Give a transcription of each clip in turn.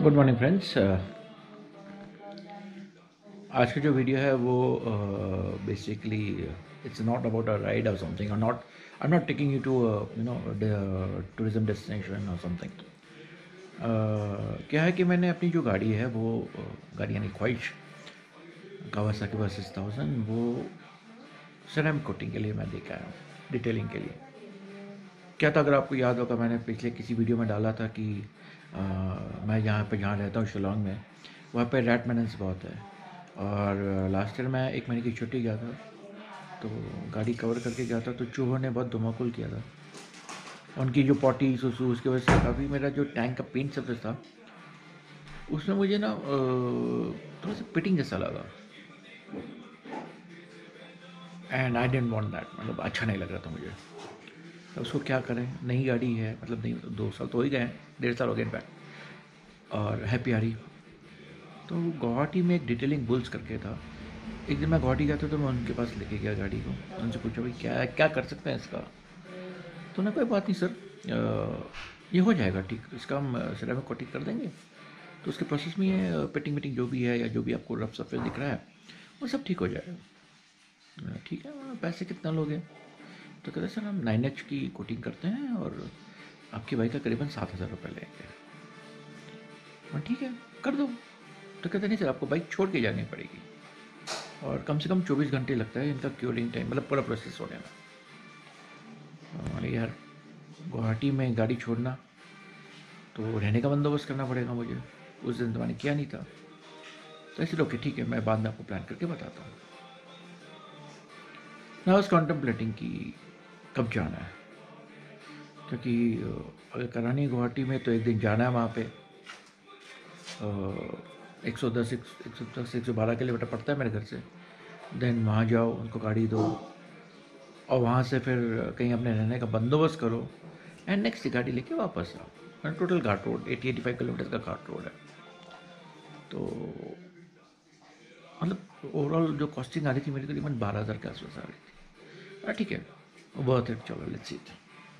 Good morning friends. आज का जो वीडियो है वो basically it's not about a ride or something or not I am not taking you to tourism destination or something. क्या है कि मैंने अपनी जो गाड़ी है वो गाड़ी यानी ख्वाहिश कावासाकी वर्सेस 1000 वो सेरेमिक कोटिंग के लिए मैं लेके आया हूँ, डिटेलिंग के लिए। क्या था, अगर आपको याद होगा, मैंने पिछले किसी वीडियो में डाला था कि मैं यहाँ पे जहाँ रहता हूँ शिलोंग में, वहाँ पे रैट मेनेंस बहुत है। और लास्ट ईयर मैं 1 महीने की छुट्टी गया था, तो गाड़ी कवर करके गया था, तो चूहों ने बहुत धुमाकुल किया था। उनकी जो पॉटी सुसु उसकी वजह से काफ़ी मेरा जो टैंक का पेंट सर्फेस था उसमें मुझे ना थोड़ा सा पिटिंग जैसा लगा। And I didn't want that, मतलब अच्छा नहीं लग रहा था मुझे। तो उसको क्या करें, नई गाड़ी है, मतलब नहीं 2 साल तो हो ही गए हैं, 1.5 साल हो गए इनफैक्ट, और है प्यारी। तो गुवाहाटी में एक डिटेलिंग बुल्स करके था। एक दिन मैं गुवाहाटी गया था तो मैं उनके पास लेके गया गाड़ी को, उनसे पूछा भाई क्या क्या कर सकते हैं इसका। तो उन्होंने कोई बात नहीं सर, ये हो जाएगा ठीक, इसका हम सिरेमिक कोटिंग कर देंगे। तो उसके प्रोसेस में ये पिटिंग विटिंग जो भी है या जो भी आपको रफ सरफेस दिख रहा है वो सब ठीक हो जाएगा। ठीक है, पैसे कितना लोगे? तो कहते सर हम 9H की कोटिंग करते हैं और आपकी बाइक का करीबन 7,000 रुपये लेंगे। ठीक है, कर दो। तो कहते नहीं सर, आपको बाइक छोड़ के जानी पड़ेगी और कम से कम 24 घंटे लगता है इनका क्यूरिंग टाइम, मतलब पूरा प्रोसेस होने में। अरे यार, गुवाहाटी में गाड़ी छोड़ना तो रहने का बंदोबस्त करना पड़ेगा मुझे। उस दिन तो मैंने किया नहीं था, तो ऐसे ओके ठीक है, मैं बाद में आपको प्लान करके बताता हूँ। मैं वाज कॉन्टम्पलेटिंग कि कब जाना है, क्योंकि अगर करानी है गुवाहाटी में तो एक दिन जाना है वहाँ पे। 112 किलोमीटर पड़ता है मेरे घर से। देन वहाँ जाओ, उनको गाड़ी दो और वहाँ से फिर कहीं अपने रहने का बंदोबस्त करो एंड नेक्स्ट गाड़ी लेके वापस आओ। टोटल घाट रोड 80-85 किलोमीटर का घाट रोड है। तो मतलब ओवरऑल जो कॉस्टिंग आ रही थी मेरी करीबन 12,000 के आसपास आ रही थी। ठीक है, वर्थ इट, चलो लेट्स सी।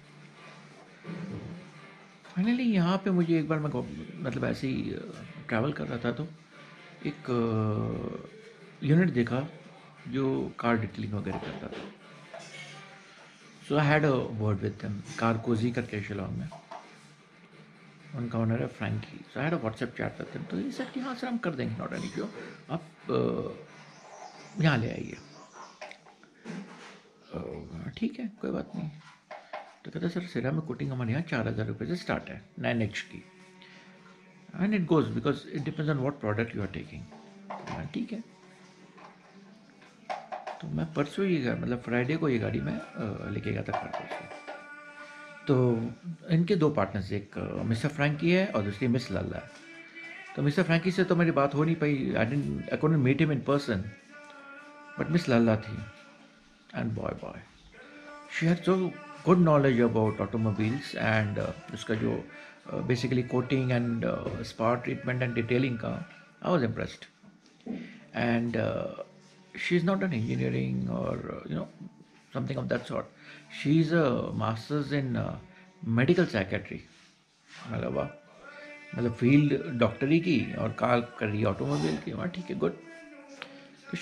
फाइनली यहाँ पे मुझे एक बार मैं मतलब ऐसे ही ट्रैवल कर रहा था तो एक यूनिट देखा जो कार डिटेलिंग वगैरह करता था। So I had a word with them, Car Cozy करके शिलोंग में, उनका ओनर है Frankie. So I had a WhatsApp chat with them. तो ये सर कि हाँ सर हम कर देंगे, नॉट एन इशू, आप यहाँ ले आइए। ठीक है, कोई बात नहीं। तो कहता सर सिरेमिक कोटिंग हमारे यहाँ 4,000 रुपये से स्टार्ट है 9H की, and it goes because it depends on what product you are taking. ठीक है, तो मैं परसों ही मतलब फ्राइडे को ये गाड़ी मैं लेके गया था कारगो से। तो इनके 2 पार्टनर्स, एक मिस्टर फ्रैंकी है और दूसरी मिस लाला है। तो मिस्टर फ्रैंकी से तो मेरी बात हो नहीं पाई, I couldn't meet him in person, but Miss Lala थी। And boy she had so good knowledge about automobiles and उसका जो basically coating and spa treatment and detailing का, I was impressed. And she's not an engineering or something of that sort. She's a master's in medical psychiatry. मतलब वाह, मतलब field डॉक्टरी की और car कर रही है ऑटोमोबाइल की। वहाँ ठीक है, गुड। तो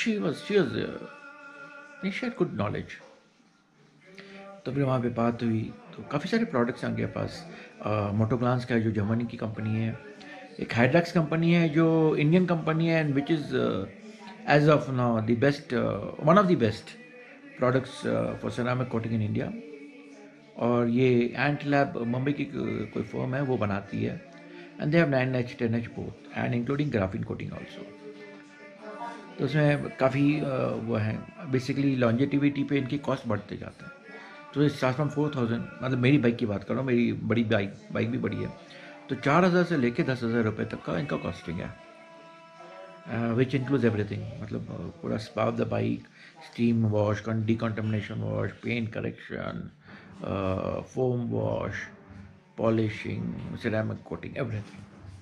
शी हैड गुड नॉलेज। तो फिर वहाँ पे बात हुई तो काफ़ी सारे प्रोडक्ट्स हैं उनके पास। मोटोग्लांस का है जो जर्मनी की कंपनी है, एक हाइड्रक्स कंपनी है जो इंडियन कंपनी है and which is as of now the best, one of the best products for ceramic coating in India. और ये एंट लैब मुंबई की कोई फर्म है, वो बनाती है। And they have 9H 10H both and including graphene coating also. तो उसमें काफ़ी वो है, बेसिकली लॉन्जेटिविटी पे इनकी कॉस्ट बढ़ते जाते हैं। तो इस स्टार्ट फ्रॉम 4,000, मतलब मेरी बाइक की बात कर रहा हूँ, मेरी बड़ी बाइक भी बड़ी है, तो 4,000 से लेके 10,000 रुपये तक का इनका कॉस्टिंग है, विच इंक्लूड्स एवरीथिंग। मतलब पूरा spa of the bike, steam wash, decontamination wash, paint correction, foam wash, polishing, ceramic coating, everything.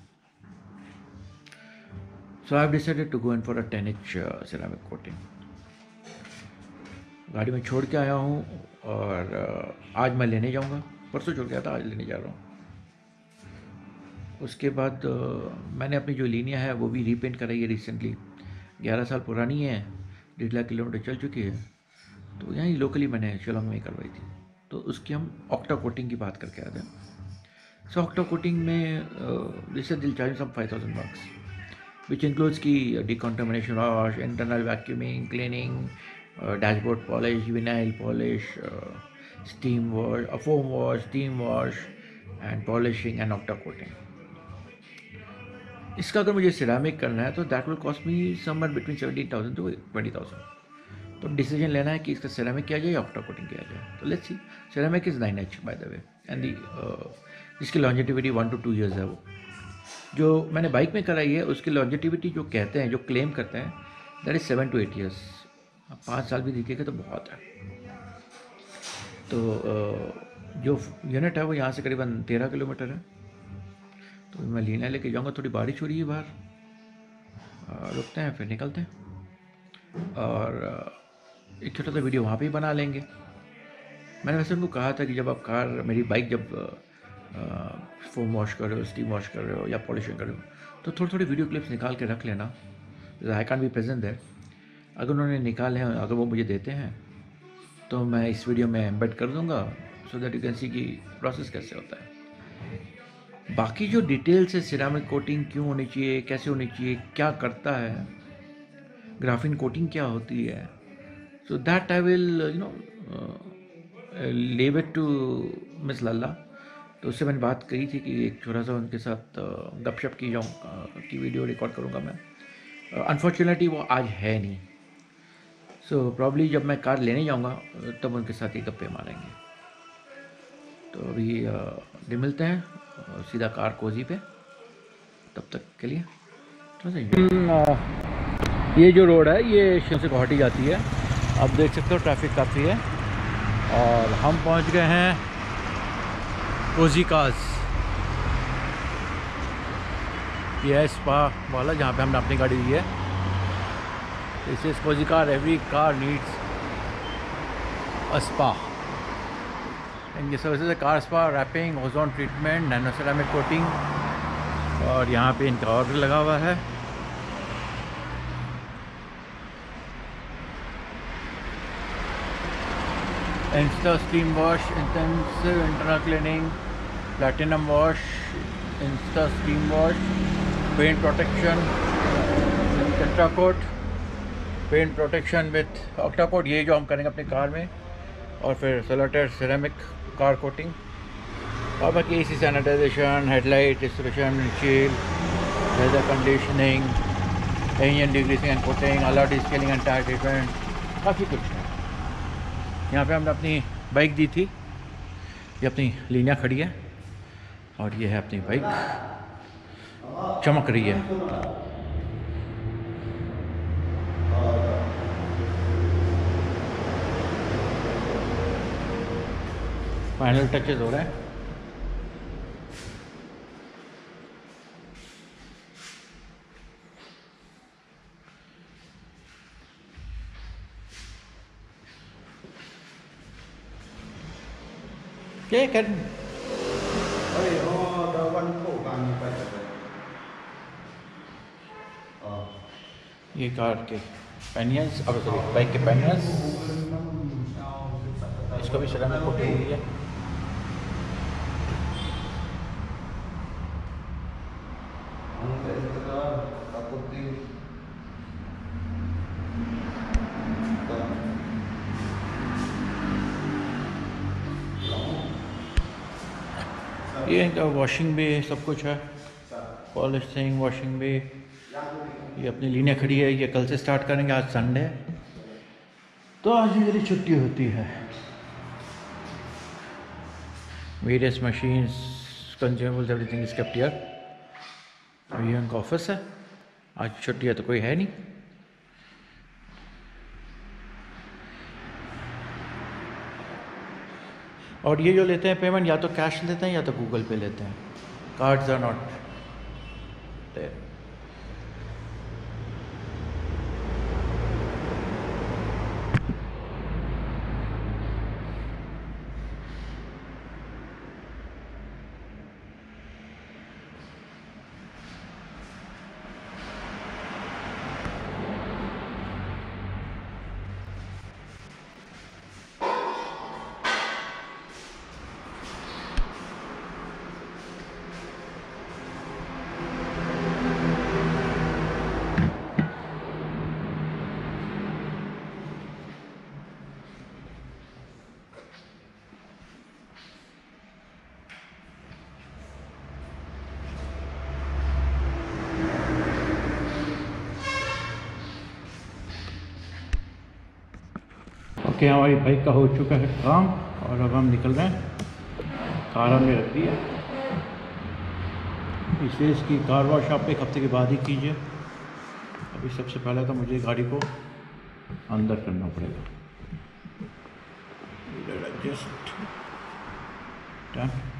So I've decided to go in for a 10H ceramic coating. गाड़ी में छोड़ के आया हूँ और आज मैं लेने जाऊँगा। परसों छोड़ के आया था, आज लेने जा रहा हूँ। उसके बाद मैंने अपनी जो लिनिया है वो भी रीपेंट कराई है रिसेंटली। 11 साल पुरानी है, 1.5 लाख किलोमीटर चल चुकी है। तो यहीं लोकली मैंने शिलोंग में ही करवाई थी। तो उसकी हम ऑक्टा कोटिंग की बात करके आते हैं। सो ऑक्टा कोटिंग में जैसे they'll charge some 5,000 bucks, which includes की decontamination wash, internal vacuuming, cleaning, dashboard polish, vinyl polish, steam wash, foam wash, steam wash, and polishing and octa coating. इसका अगर मुझे सिरामिक करना है तो that will cost me somewhere between 17,000 to 20,000। तो decision लेना है कि इसका सिरामिक किया जाए या ऑक्टा कोटिंग किया जाए। तो let's see. Ceramic is 9H by the way, and the इसकी लॉन्जेटिविटी 1 to 2 years है। वो जो मैंने बाइक में कराई है उसकी लॉन्जेटिविटी जो कहते हैं, जो क्लेम करते हैं, दैट इज़ 7 to 8 years। 5 साल भी दीजिएगा तो बहुत है। तो जो यूनिट है वो यहाँ से करीबन 13 किलोमीटर है। तो मैं लीना लेके जाऊँगा। थोड़ी बारिश हो रही है बाहर, रुकते हैं फिर निकलते हैं और एक छोटा सा वीडियो वहाँ पे ही बना लेंगे। मैंने वैसे उनको कहा था कि जब आप मेरी बाइक जब फोम वॉश कर रहे हो, स्टीम वॉश कर रहे हो या पॉलिशिंग कर रहे हो, तो थोड़ी थोड़ी वीडियो क्लिप्स निकाल के रख लेना। I can be present there. अगर उन्होंने निकाले हैं, अगर वो मुझे देते हैं तो मैं इस वीडियो में एम्बेड कर दूंगा, so that you can see कि प्रोसेस कैसे होता है। बाकी जो डिटेल्स है, सिरामिक कोटिंग क्यों होनी चाहिए, कैसे होनी चाहिए, क्या करता है, ग्राफिन कोटिंग क्या होती है, so that I will leave it to Miss Lalla. तो उससे मैंने बात करी थी कि एक छोटा सा उनके साथ गपशप की जाऊँ की वीडियो रिकॉर्ड करूँगा मैं। अनफॉर्चुनेटली वो आज है नहीं। सो प्रॉब्ली जब मैं कार लेने जाऊँगा तब उनके साथ ही गप्पे मारेंगे। तो अभी मिलते हैं सीधा कार कोजी पे। तब तक के लिए ये जो रोड है ये शिम से गुवाहाटी जाती है। आप देख सकते हो ट्रैफिक काफ़ी है और हम पहुंच गए हैं कोजी कार्स। ये है स्पा वाला जहाँ पे हमने अपनी गाड़ी दी है। This is Cozy Car. Every car needs a spa and ये सर्विसेज है car spa, wrapping, ozone treatment, nano ceramic coating. और यहाँ पे इनका ऑर्डर लगा हुआ है। Insta steam wash, intensive internal cleaning, platinum wash, insta steam wash, paint protection, tetracoat, paint protection with octacoat, ये जो हम करेंगे अपनी कार में। और फिर सोलर सिरेमिक कार कोटिंग और बाकी AC sanitization, headlight restoration, shield, leather conditioning, engine degreasing and coating, alloy descaling and tyre treatment, काफ़ी कुछ है। यहाँ पे हमने अपनी बाइक दी थी। ये अपनी लीनिया खड़ी है और ये है अपनी बाइक, चमक रही है। फाइनल टचेस हो रहे हैं। क्या कर ये कार के पैनियंस, अब सॉरी बाइक के पैनियंस, इसको भी सिरामिक कोटिंग हुई है। ये इनका वॉशिंग भी सब कुछ है, पॉलिशिंग, वॉशिंग भी। ये अपनी लीनिया खड़ी है, ये कल से स्टार्ट करेंगे। आज संडे है तो आज मेरी छुट्टी होती है। Various machines, consumables, everything is kept here. और ये उनका ऑफिस है। आज छुट्टी है तो कोई है नहीं। और ये जो लेते हैं पेमेंट, या तो कैश लेते हैं या तो गूगल पे लेते हैं। Cards are not there. Okay, हमारी बाइक का हो चुका है काम और अब हम निकल रहे हैं। कार हमने रख दी है, इसलिए इसकी कार वॉश आप 1 हफ्ते के बाद ही कीजिए। अभी सबसे पहले तो मुझे गाड़ी को अंदर करना पड़ेगा। Just done.